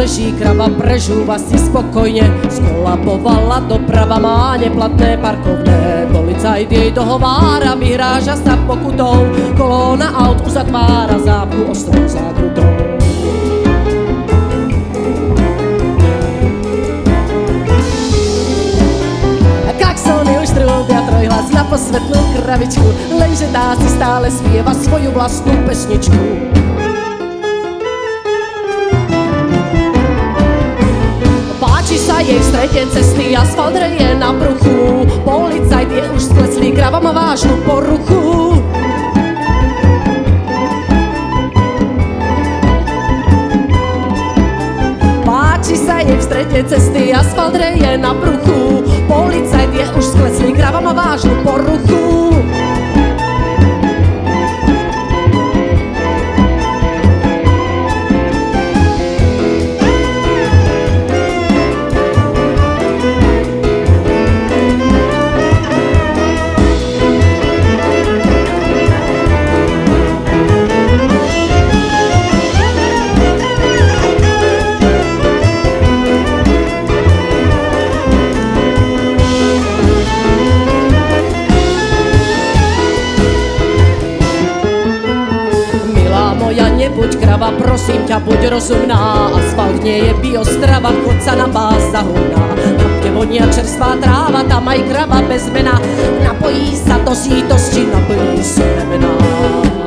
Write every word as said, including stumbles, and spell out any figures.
leží krava, prežúva si spokojne. Skolabovala doprava, má neplatné parkovné. Policajt jej dohovára, vyhráža sa pokutou. Kolóna aut uzatvára zápku ostrou zákrutou. Klaxony už trúbia trojhlas na posvetnú kravičku, lenže tá si stále spieva svoju vlastnú pesničku. Páči sa jej v strede cesty, asfalt reje na bruchu. Policajt je už skleslý, krava má vážnu poruchu. Páči sa jej v strede cesty, asfalt reje na bruchu. Policajt je už skleslý, krava má vážnu poruchu. Nebuď krava, prosím ťa, buď rozumná. Asfalt nie je biostrava, chod sa na pás zahúna. Tam, kde vonia čerstvá tráva, tam aj krava bez mena. Napojí sa do sítosti, naplní si remena.